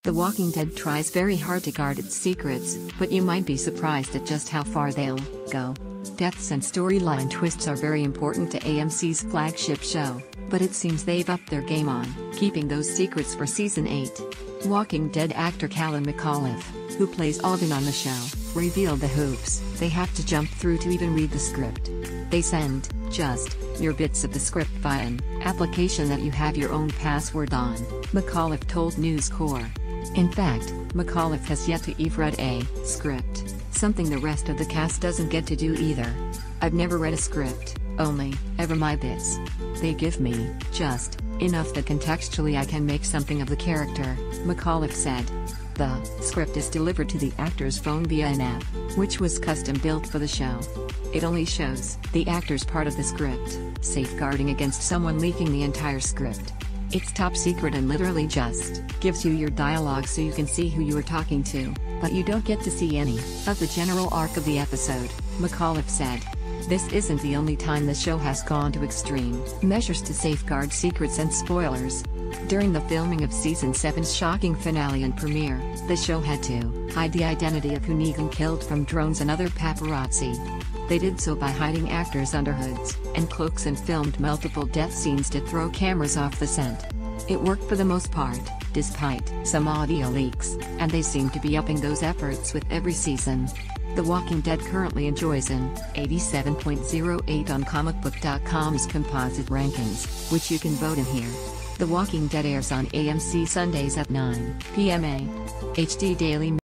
The Walking Dead tries very hard to guard its secrets, but you might be surprised at just how far they'll go. Deaths and storyline twists are very important to AMC's flagship show, but it seems they've upped their game on keeping those secrets for Season 8. Walking Dead actor Callan McAuliffe, who plays Alden on the show, revealed the hoops they have to jump through to even read the script. They send just your bits of the script via an application that you have your own password on, McAuliffe told News Corp. In fact, McAuliffe has yet to even read a script, something the rest of the cast doesn't get to do either. I've never read a script, only ever my bits. They give me just enough that contextually I can make something of the character, McAuliffe said. The script is delivered to the actor's phone via an app, which was custom built for the show. It only shows the actor's part of the script, safeguarding against someone leaking the entire script. It's top secret and literally just gives you your dialogue so you can see who you are talking to, but you don't get to see any of the general arc of the episode, McAuliffe said. This isn't the only time the show has gone to extreme measures to safeguard secrets and spoilers. During the filming of Season 7's shocking finale and premiere, the show had to hide the identity of who Negan killed from drones and other paparazzi. They did so by hiding actors under hoods and cloaks and filmed multiple death scenes to throw cameras off the set. It worked for the most part, despite some audio leaks, and they seem to be upping those efforts with every season. The Walking Dead currently enjoys an 87.08 on comicbook.com's composite rankings, which you can vote in here. The Walking Dead airs on AMC Sundays at 9 p.m. HD Daily